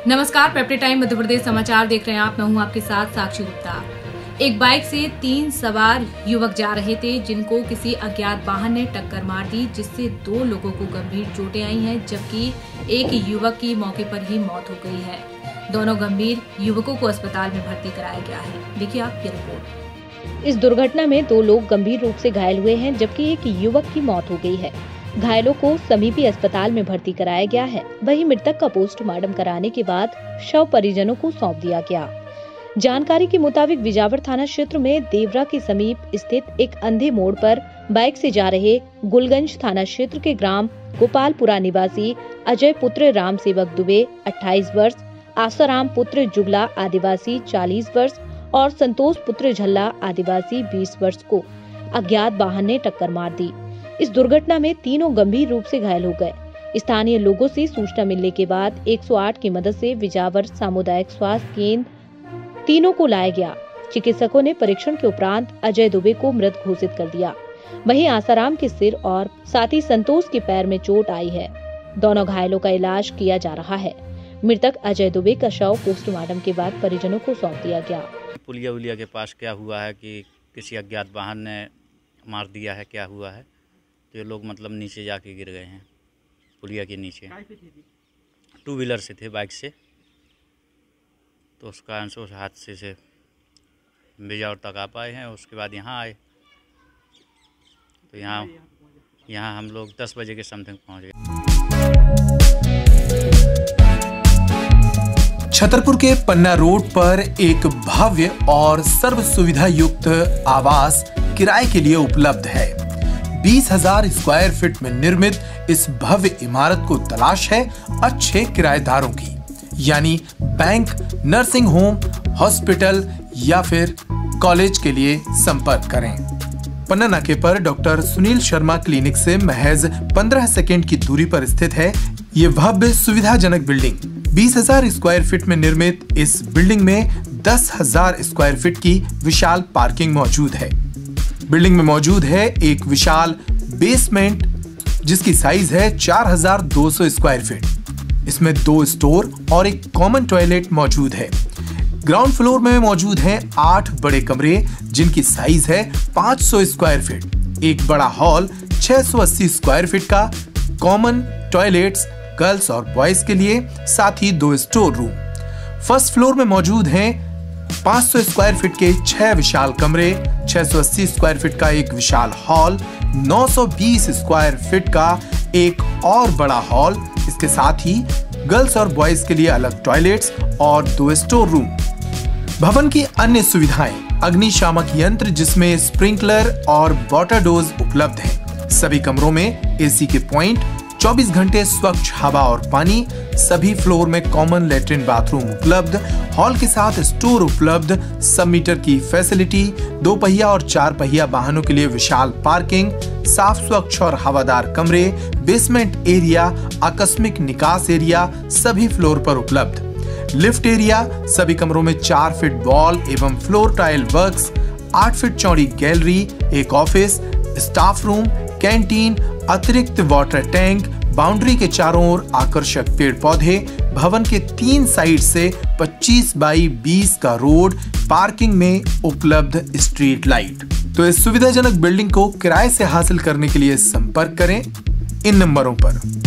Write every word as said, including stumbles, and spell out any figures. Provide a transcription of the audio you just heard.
नमस्कार, पेप्टी टाइम मध्य प्रदेश समाचार देख रहे हैं आप। मैं हूं आपके साथ साक्षी गुप्ता। एक बाइक से तीन सवार युवक जा रहे थे, जिनको किसी अज्ञात वाहन ने टक्कर मार दी, जिससे दो लोगों को गंभीर चोटें आई हैं, जबकि एक युवक की मौके पर ही मौत हो गई है। दोनों गंभीर युवकों को अस्पताल में भर्ती कराया गया है। देखिए आप ये रिपोर्ट। इस दुर्घटना में दो लोग गंभीर रूप से घायल हुए हैं, जबकि एक युवक की मौत हो गई है। घायलों को समीपी अस्पताल में भर्ती कराया गया है। वहीं मृतक का पोस्टमार्टम कराने के बाद शव परिजनों को सौंप दिया गया। जानकारी के मुताबिक बिजावर थाना क्षेत्र में देवरा के समीप स्थित एक अंधे मोड़ पर बाइक से जा रहे गुलगंज थाना क्षेत्र के ग्राम गोपालपुरा निवासी अजय पुत्र राम सेवक दुबे अट्ठाईस वर्ष, आसाराम पुत्र जुगला आदिवासी चालीस वर्ष और संतोष पुत्र झल्ला आदिवासी बीस वर्ष को अज्ञात वाहन ने टक्कर मार दी। इस दुर्घटना में तीनों गंभीर रूप से घायल हो गए। स्थानीय लोगों से सूचना मिलने के बाद एक सौ आठ की मदद से बिजावर सामुदायिक स्वास्थ्य केंद्र तीनों को लाया गया। चिकित्सकों ने परीक्षण के उपरांत अजय दुबे को मृत घोषित कर दिया। वहीं आसाराम के सिर और साथ ही संतोष के पैर में चोट आई है। दोनों घायलों का इलाज किया जा रहा है। मृतक अजय दुबे का शव पोस्टमार्टम के बाद परिजनों को सौंप दिया गया। पुलिया उलिया के पास क्या हुआ है कि किसी अज्ञात वाहन ने मार दिया है, क्या हुआ है, तो ये लोग मतलब नीचे जाके गिर गए हैं पुलिया के नीचे। टू व्हीलर से थे, बाइक से, तो उस कारण से उस हादसे से बिजावर तक आ पाए हैं। उसके बाद यहाँ आए तो यहाँ यहाँ हम लोग दस बजे के समथिंग पहुँच गए। छतरपुर के पन्ना रोड पर एक भव्य और सर्व सुविधा युक्त आवास किराए के लिए उपलब्ध है। बीस हजार स्क्वायर फीट में निर्मित इस भव्य इमारत को तलाश है अच्छे किराएदारों की, यानी बैंक, नर्सिंग होम, हॉस्पिटल या फिर कॉलेज के लिए संपर्क करें। पन्ना नाके पर डॉक्टर सुनील शर्मा क्लिनिक से महज पंद्रह सेकेंड की दूरी पर स्थित है ये भव्य सुविधाजनक बिल्डिंग। बीस हजार स्क्वायर फीट में निर्मित इस बिल्डिंग में दस हजार स्क्वायर फीट की विशाल पार्किंग मौजूद है। बिल्डिंग में मौजूद है एक विशाल बेसमेंट जिसकी साइज है चार हजार दो सौ स्क्वायर फीट। इसमें दो स्टोर और एक कॉमन टॉयलेट मौजूद है। ग्राउंड फ्लोर में मौजूद हैं आठ बड़े कमरे जिनकी साइज है पाँच सौ स्क्वायर फीट। एक बड़ा हॉल छह सौ अस्सी स्क्वायर फीट का, कॉमन टॉयलेट्स गर्ल्स और बॉयज के लिए, साथ ही दो स्टोर रूम। फर्स्ट फ्लोर में मौजूद हैं पाँच सौ स्क्वायर फीट के छह विशाल कमरे, छह सौ अस्सी स्क्वायर फीट का एक विशाल हॉल, नौ सौ बीस स्क्वायर फीट का एक और बड़ा हॉल, इसके साथ ही गर्ल्स और बॉयज के लिए अलग टॉयलेट्स और दो स्टोर रूम। भवन की अन्य सुविधाएं अग्निशामक यंत्र जिसमें स्प्रिंकलर और वाटर डोज उपलब्ध है। सभी कमरों में एसी के पॉइंट, चौबीस घंटे स्वच्छ हवा और पानी, सभी फ्लोर में कॉमन लेटरिन बाथरूम उपलब्ध, हॉल के साथ स्टोर उपलब्ध, सब मीटर की फैसिलिटी, दो पहिया और चार पहिया वाहनों के लिए विशाल पार्किंग, साफ स्वच्छ और हवादार कमरे, बेसमेंट एरिया, आकस्मिक निकास एरिया सभी फ्लोर पर उपलब्ध, लिफ्ट एरिया, सभी कमरों में चार फीट वॉल एवं फ्लोर टाइल वर्क्स, आठ फीट चौड़ी गैलरी, एक ऑफिस, स्टाफ रूम, कैंटीन, अतिरिक्त वाटर टैंक, बाउंड्री के चारों ओर आकर्षक पेड़ पौधे, भवन के तीन साइड से पच्चीस बाई बीस का रोड, पार्किंग में उपलब्ध स्ट्रीट लाइट। तो इस सुविधाजनक बिल्डिंग को किराए से हासिल करने के लिए संपर्क करें इन नंबरों पर।